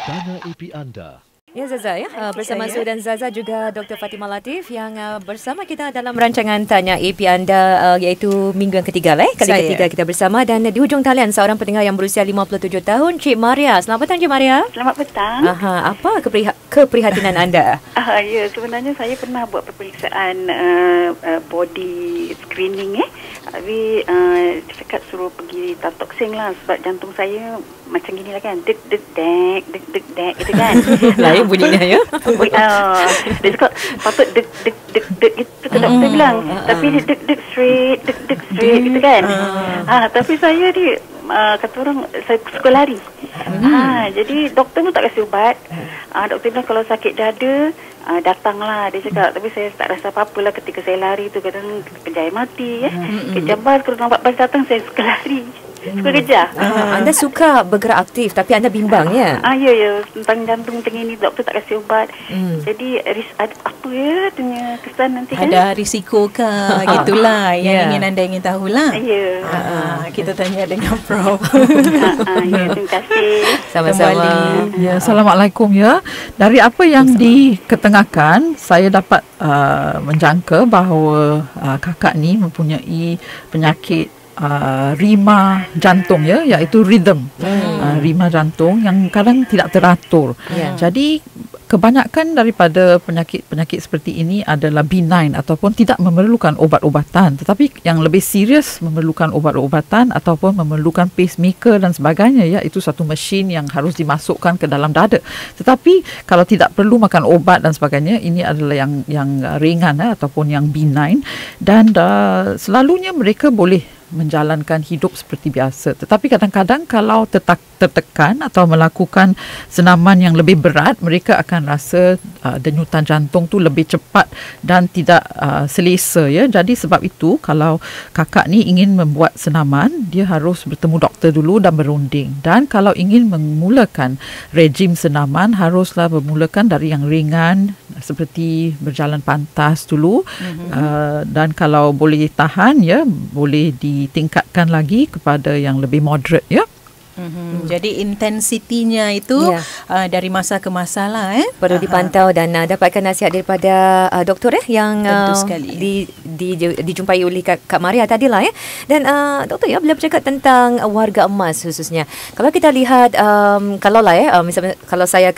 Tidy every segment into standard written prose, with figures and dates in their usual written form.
Tanya IP anda. Ya Zaza bersama Su dan Zaza juga Dr. Fatimah Latif yang bersama kita dalam rancangan Tanya IP anda iaitu minggu yang ketiga kali ketiga kita bersama, dan di hujung talian seorang pendengar yang berusia 57 tahun, Cik Maria. Selamat petang Cik Maria. Selamat petang. Apa keprihatinan anda? Ya, sebenarnya saya pernah buat peperiksaan body screening Tapi cakap suruh pergi tatoksing lah sebab jantung saya macam gini lah kan, dek dek dek dek dek dek gitu kan. Lain bunyinya ya. Dia cakap patut dek dek dek dek itu doktor bilang, tapi dek dek straight gitu kan. Tapi saya ni kata orang saya suka lari. Jadi doktor pun tak kasi ubat. Doktor bilang kalau sakit dada datanglah, dia cakap. Tapi saya tak rasa apa-apa lah ketika saya lari tu. Kadang kejaya mati kejam bas, kalau nampak bas datang saya suka lari, suka kejar. Anda suka bergerak aktif tapi anda bimbang ya? Ya, tentang jantung macam ini doktor tak kasi ubat. Jadi ada apa punya kesan nanti kan? Ada risiko ke gitulah yang anda ingin tahulah. Ya. Kita tanya dengan Prof. Terima kasih. Sama-sama. Ya, Assalamualaikum ya. Dari apa yang diketengahkan, saya dapat menjangka bahawa kakak ni mempunyai penyakit rima jantung ya, iaitu rhythm. Rima jantung yang kadang tidak teratur. Jadi kebanyakan daripada penyakit seperti ini adalah benign ataupun tidak memerlukan ubat-ubatan, tetapi yang lebih serius memerlukan ubat-ubatan ataupun memerlukan pacemaker dan sebagainya ya. Itu satu mesin yang harus dimasukkan ke dalam dada. Tetapi kalau tidak perlu makan obat dan sebagainya, ini adalah yang ringan ataupun yang benign, dan selalunya mereka boleh menjalankan hidup seperti biasa. Tetapi kadang-kadang kalau tertekan atau melakukan senaman yang lebih berat, mereka akan rasa denyutan jantung tu lebih cepat dan tidak selesa ya. Jadi sebab itu kalau kakak ni ingin membuat senaman, dia harus bertemu doktor dulu dan berunding. Dan kalau ingin memulakan rejim senaman, haruslah bermulakan dari yang ringan seperti berjalan pantas dulu. Dan kalau boleh tahan ya, boleh ditingkatkan lagi kepada yang lebih moderate ya. Jadi intensitinya itu dari masa ke masa lah perlu dipantau dan dapatkan nasihat daripada doktor yang dijumpai oleh Kak Maria tadilah ya. Dan doktor ya, bila bercakap tentang warga emas khususnya, kalau kita lihat misalnya kalau saya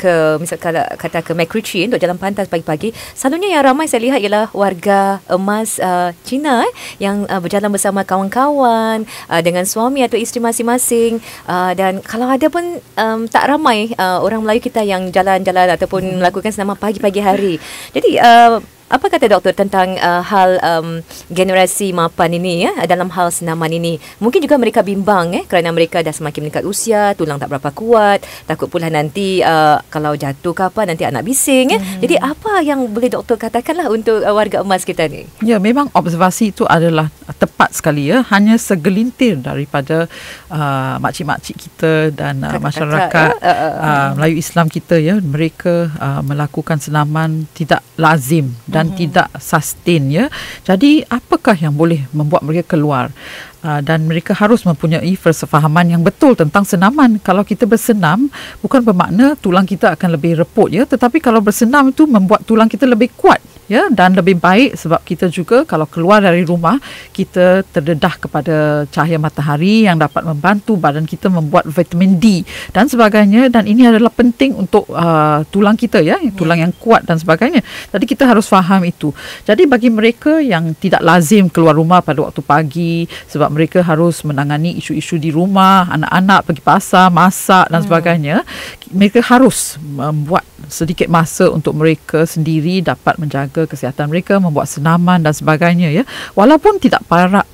kata ke MacRitchie untuk jalan pantas pagi-pagi, selalunya yang ramai saya lihat ialah warga emas Cina yang berjalan bersama kawan-kawan dengan suami atau isteri masing-masing. Dan kalau ada pun tak ramai orang Melayu kita yang jalan-jalan ataupun melakukan senaman pagi-pagi hari. Jadi apa kata doktor tentang hal generasi mapan ini ya, dalam hal senaman ini? Mungkin juga mereka bimbang kerana mereka dah semakin meningkat usia, tulang tak berapa kuat, takut pula nanti kalau jatuh ke apa nanti anak bising Jadi apa yang boleh doktor katakanlah untuk warga emas kita ni? Ya, memang observasi itu adalah tepat sekali ya. Hanya segelintir daripada makcik-makcik kita dan masyarakat Melayu Islam kita ya, mereka melakukan senaman tidak lazim dan tidak sustain ya. Jadi apakah yang boleh membuat mereka keluar? Dan mereka harus mempunyai persefahaman yang betul tentang senaman. Kalau kita bersenam, bukan bermakna tulang kita akan lebih reput ya, tetapi kalau bersenam itu membuat tulang kita lebih kuat ya, dan lebih baik sebab kita juga kalau keluar dari rumah, kita terdedah kepada cahaya matahari yang dapat membantu badan kita membuat vitamin D dan sebagainya, dan ini adalah penting untuk tulang kita ya, tulang yang kuat dan sebagainya. Jadi kita harus faham itu. Jadi bagi mereka yang tidak lazim keluar rumah pada waktu pagi sebab mereka harus menangani isu-isu di rumah, anak-anak pergi pasar, masak dan sebagainya, mereka harus membuat sedikit masa untuk mereka sendiri dapat menjaga kesihatan mereka, membuat senaman dan sebagainya ya. Walaupun tidak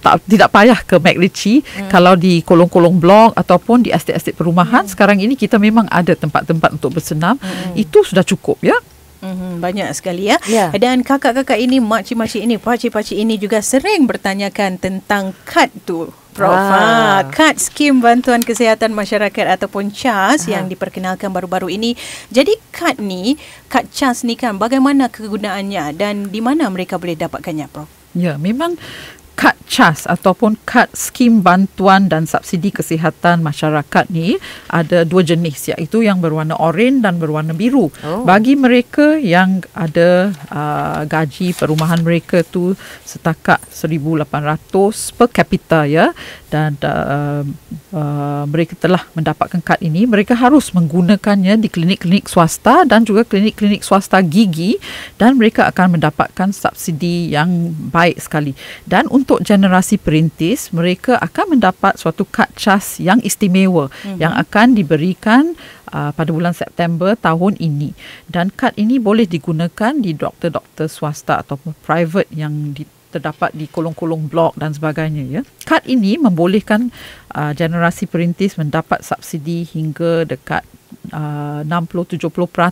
payah ke MacRitchie, kalau di kolong-kolong blok ataupun di estet-estet perumahan, sekarang ini kita memang ada tempat-tempat untuk bersenam, itu sudah cukup ya. Banyak sekali ya. Dan kakak-kakak ini, makcik-makcik ini, pakcik-pakcik ini juga sering bertanyakan tentang kad tu, Prof. Kad Skim Bantuan Kesihatan Masyarakat ataupun CHAS yang diperkenalkan baru-baru ini. Jadi kad CHAS ni kan bagaimana kegunaannya dan di mana mereka boleh dapatkannya, Prof? Ya, memang kad CAS ataupun kad skim bantuan dan subsidi kesihatan masyarakat ni ada dua jenis, iaitu yang berwarna oranye dan berwarna biru. Bagi mereka yang ada gaji perumahan mereka tu setakat 1,800 per kapita ya, dan mereka telah mendapatkan kad ini, mereka harus menggunakannya di klinik-klinik swasta dan juga klinik-klinik swasta gigi, dan mereka akan mendapatkan subsidi yang baik sekali. Dan untuk generasi perintis, mereka akan mendapat suatu kad CAS yang istimewa yang akan diberikan pada bulan September tahun ini. Dan kad ini boleh digunakan di doktor-doktor swasta ataupun private yang terdapat di kolong-kolong blok dan sebagainya ya. Kad ini membolehkan generasi perintis mendapat subsidi hingga dekat 60-70%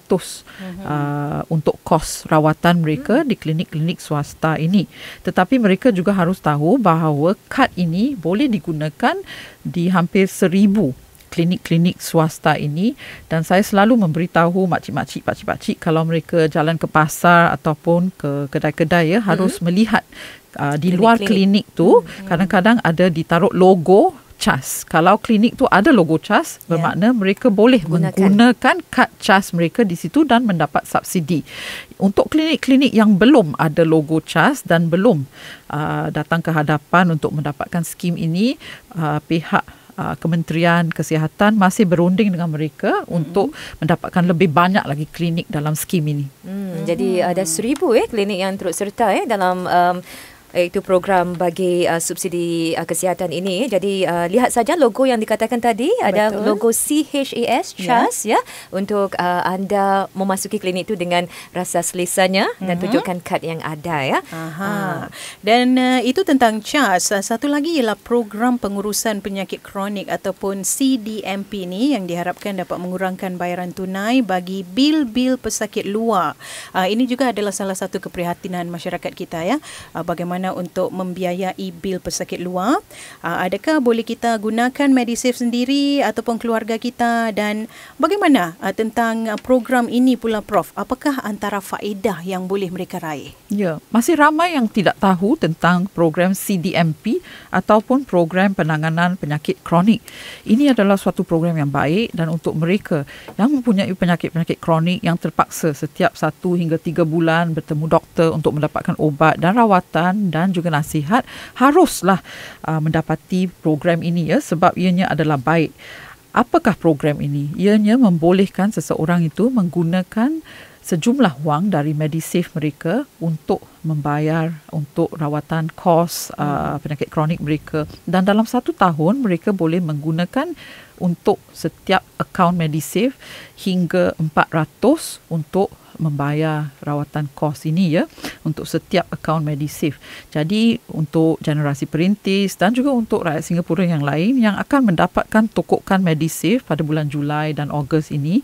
untuk kos rawatan mereka di klinik-klinik swasta ini. Tetapi mereka juga harus tahu bahawa kad ini boleh digunakan di hampir 1,000 klinik-klinik swasta ini, dan saya selalu memberitahu makcik-makcik, pakcik-pakcik kalau mereka jalan ke pasar ataupun ke kedai-kedai ya, harus melihat di luar klinik tu kadang-kadang ada ditaruh logo CAS. Kalau klinik tu ada logo CAS, bermakna mereka boleh menggunakan kad CAS mereka di situ dan mendapat subsidi. Untuk klinik-klinik yang belum ada logo CAS dan belum datang ke hadapan untuk mendapatkan skim ini, pihak Kementerian Kesihatan masih berunding dengan mereka untuk mendapatkan lebih banyak lagi klinik dalam skim ini. Jadi ada 1,000 klinik yang turut serta dalam itu program bagi subsidi kesihatan ini. Jadi lihat saja logo yang dikatakan tadi. Ada logo CHAS, CHAS ya, untuk anda memasuki klinik itu dengan rasa selesanya dan tunjukkan kad yang ada ya. Dan itu tentang CHAS. Satu lagi ialah program pengurusan penyakit kronik ataupun CDMP ni, yang diharapkan dapat mengurangkan bayaran tunai bagi bil-bil pesakit luar. Ini juga adalah salah satu keprihatinan masyarakat kita ya. Bagaimana untuk membiayai bil pesakit luar. Adakah boleh kita gunakan Medisave sendiri ataupun keluarga kita, dan bagaimana tentang program ini pula Prof? Apakah antara faedah yang boleh mereka raih? Ya, masih ramai yang tidak tahu tentang program CDMP ataupun program penanganan penyakit kronik. Ini adalah suatu program yang baik, dan untuk mereka yang mempunyai penyakit-penyakit kronik yang terpaksa setiap 1 hingga 3 bulan bertemu doktor untuk mendapatkan ubat dan rawatan dan juga nasihat, haruslah mendapati program ini ya, sebab ianya adalah baik. Apakah program ini? Ianya membolehkan seseorang itu menggunakan sejumlah wang dari Medisave mereka untuk membayar untuk rawatan kos penyakit kronik mereka, dan dalam 1 tahun mereka boleh menggunakan untuk setiap akaun Medisave hingga 400 untuk membayar rawatan kos ini ya, untuk setiap akaun Medisave. Jadi untuk generasi perintis dan juga untuk rakyat Singapura yang lain yang akan mendapatkan tokokan Medisave pada bulan Julai dan Ogos ini,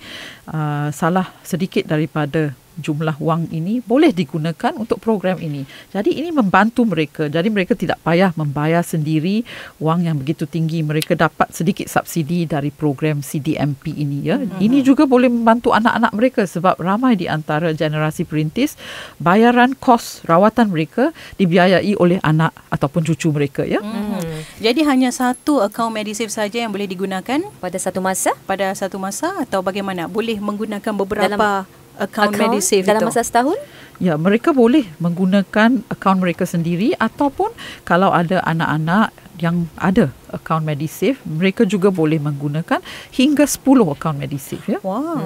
salah sedikit daripada jumlah wang ini boleh digunakan untuk program ini. Jadi ini membantu mereka. Jadi mereka tidak payah membayar sendiri wang yang begitu tinggi. Mereka dapat sedikit subsidi dari program CDMP ini ya. Ini juga boleh membantu anak-anak mereka, sebab ramai di antara generasi perintis bayaran kos rawatan mereka dibiayai oleh anak ataupun cucu mereka ya. Jadi hanya satu akaun Medisave saja yang boleh digunakan pada satu masa? Pada satu masa, atau bagaimana? Boleh menggunakan beberapa akaun Medisave dalam itu masa setahun? Ya, mereka boleh menggunakan akaun mereka sendiri, ataupun kalau ada anak-anak yang ada akaun Medisave, mereka juga boleh menggunakan hingga 10 akaun Medisave ya.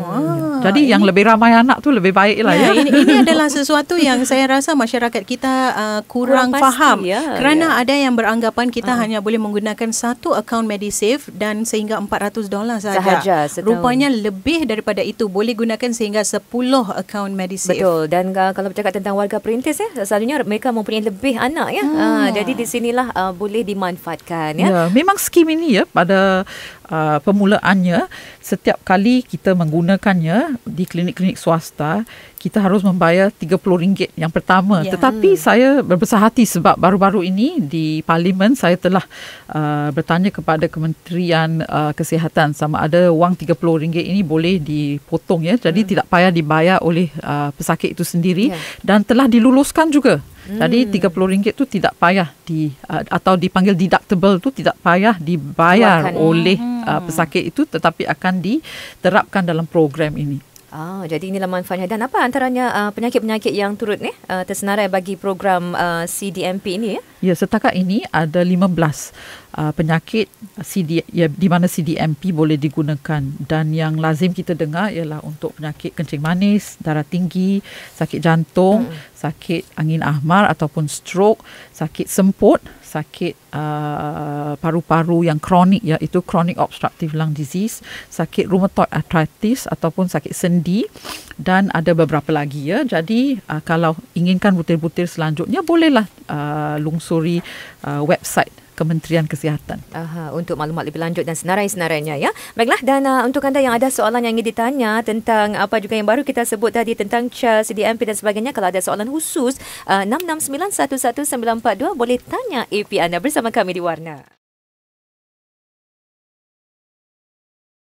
Jadi yang lebih ramai anak tu lebih baik lah ya. Ini adalah sesuatu yang saya rasa masyarakat kita kurang faham ya, kerana ada yang beranggapan kita hanya boleh menggunakan satu akaun Medisave dan sehingga $400 sahaja. Rupanya lebih daripada itu, boleh gunakan sehingga 10 akaun Medisave. Betul. Dan kalau bercakap tentang warga perintis selalunya mereka mempunyai lebih anak ya. Jadi di sinilah boleh dimanfaatkan ya. Memang skim ini ya, pada permulaannya setiap kali kita menggunakannya di klinik-klinik swasta, kita harus membayar RM30 yang pertama. Tetapi saya berbesar hati sebab baru-baru ini di Parlimen saya telah bertanya kepada Kementerian Kesihatan sama ada wang RM30 ini boleh dipotong ya. Jadi tidak payah dibayar oleh pesakit itu sendiri, dan telah diluluskan juga Jadi RM30 tu tidak payah atau dipanggil deductible tu tidak payah dibayar oleh pesakit itu, tetapi akan diterapkan dalam program ini. Jadi inilah manfaatnya. Dan apa antaranya penyakit-penyakit yang turut tersenarai bagi program CDMP ini? Ya, setakat ini ada 15 penyakit di mana CDMP boleh digunakan, dan yang lazim kita dengar ialah untuk penyakit kencing manis, darah tinggi, sakit jantung, sakit angin ahmar ataupun stroke, sakit semput, sakit paru-paru yang kronik, iaitu chronic obstructive lung disease, sakit rheumatoid arthritis ataupun sakit sendi, dan ada beberapa lagi ya. Jadi kalau inginkan butir-butir selanjutnya, bolehlah lungsuri website Kementerian Kesihatan. Untuk maklumat lebih lanjut dan senarai-senarainya ya. Baiklah, dan untuk anda yang ada soalan yang ingin ditanya tentang apa juga yang baru kita sebut tadi tentang CHAR, CDMP dan sebagainya, kalau ada soalan khusus 66911942 boleh tanya AP anda bersama kami di Warna.